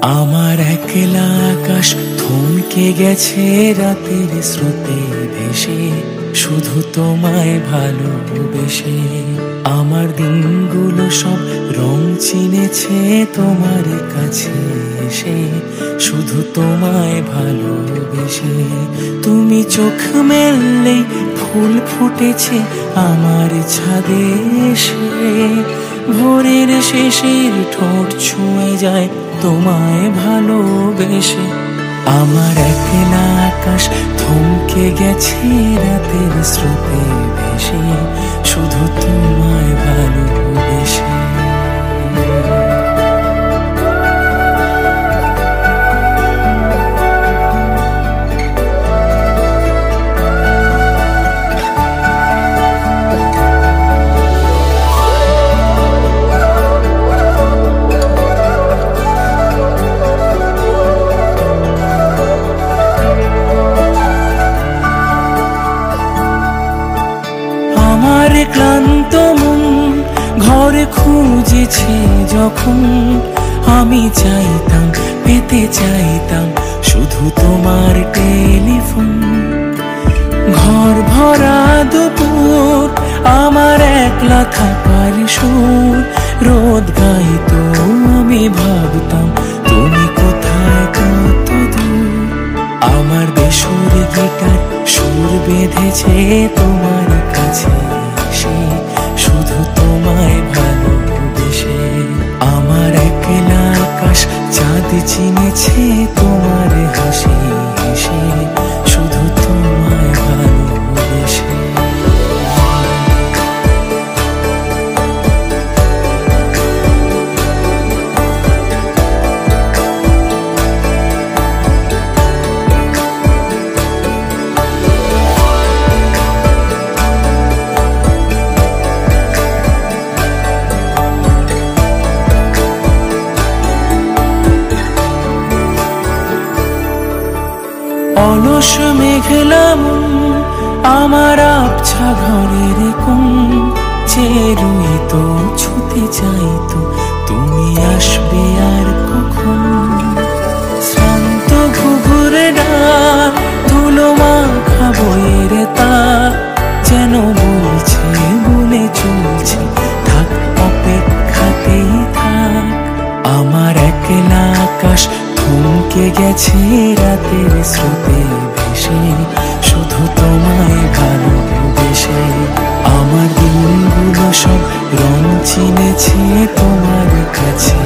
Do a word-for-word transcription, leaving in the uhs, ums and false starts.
আমার একলা আকাশ থমকে গেছে রাতের স্রোতে ভেসে, শুধু তোমায় ভালোবেসে। আমার দিনগুলো সব রং চিনেছে তোমার কাছে এসে, শুধু তোমায় ভালোবেসে। তুমি চোখ মেললেই ফুল ফুটেছে আমার ছাদে এসে, ভোরের শেষের ঠোঁট ছুঁয়ে যায় তোমায় ভালোবেসে। আমার একলা আকাশ থমকে গেছে রাতের স্রোতে ভেসে, শুধু তোমায় ভালোবেসে। আমার ক্লান্ত মন ঘরে খুঁজেছে যখন, আমি চাইতাম পেতে চাইতাম শুধু তোমার টেলিফোন। ঘর ভরা দুপুর আমার একলা থাকার সুর, রোদ গাইতো আমি ভাবতাম তুমি কোথায় কত দূর। আমার বেসুর গিটার সুর বেঁধেছে তোমার কাছে এসে, শুধু তোমায় ভালোবেসে। আমার একলা আকাশ চাঁদ চিনেছে তোমার হাসি হেসে, শুধু তোমায় ভালোবেসে। অলস মেঘলা মন আমার আবছা ঘরের কোণ, চেয়ে রইতো ছুতে চাইতো তুমি আসবে আর কখন। শ্রান্ত ঘুঘুরে ডাক ধুলো মাখা বইয়ের তার, যেন বলছে বলে চলছে থাক অপেক্ষাতেই থাক। আমার একলা আকাশ থমকে গেছে রাতের স্রোতে ভেসে, শুধু তোমায় ভালোবেসে। আমার দিনগুলো সব রং চিনেছে তোমার কাছে